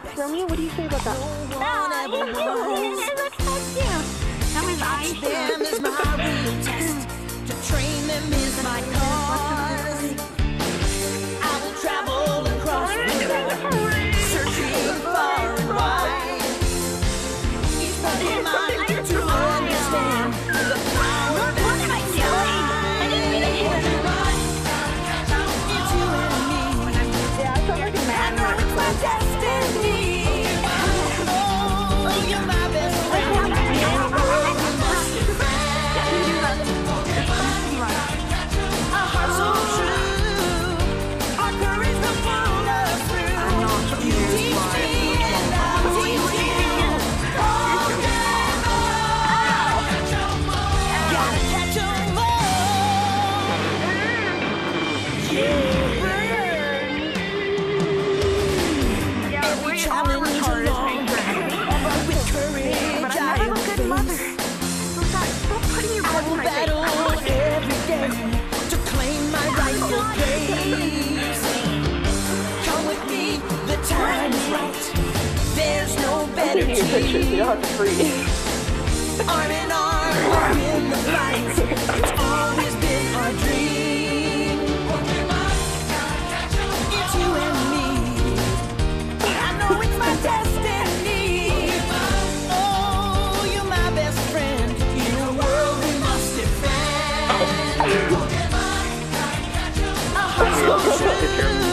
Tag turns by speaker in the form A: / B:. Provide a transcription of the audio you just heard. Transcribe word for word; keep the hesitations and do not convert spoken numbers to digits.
A: Romeo, what do you say about that?
B: Ah, let's touch you. That was ice.
C: Them is my real test. To train them is my cause. I will travel across the world, searching far and wide. Each one of mine to understand the power of
B: What am I doing? I didn't mean to do that.
C: It's you and me.
A: Yeah, I felt like a
C: I
A: man.
C: know it's my destiny. Oh, you're my best friend. Your world we must defend. Our hearts so true. Our courage will pull us through. You teach me and I'll teach you. All day long. Gotta catch 'em all. Yeah. Every challenge along with courage I
A: I'm a good mother.
C: face.
A: So stop, stop putting your
C: I
A: blood in
C: will
A: my face.
C: battle every day to claim my rightful place. Come with me, the time is right. There's no better
A: Taking pictures, you
C: team.
A: don't have to freeze.
C: Arm in arm, we're in the fight. It's always been our dream. It's you and me. I know it's my destiny. Oh, you're my best friend. In a world we must defend. Our hearts so true.